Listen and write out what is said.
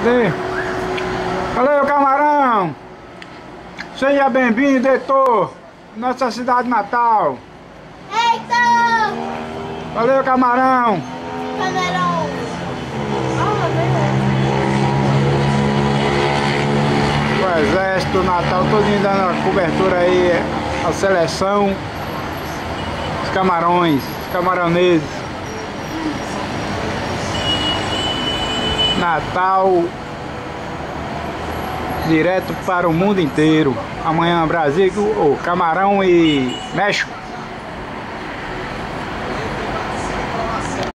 Cadê? Valeu, camarão! Seja bem-vindo, Heitor! Nossa cidade natal! Heitor! Valeu, camarão! Camarão! O exército natal todo dando a cobertura aí, a seleção, os camarões, os camaroneses. Natal direto para o mundo inteiro. Amanhã Brasil, Camarão e México.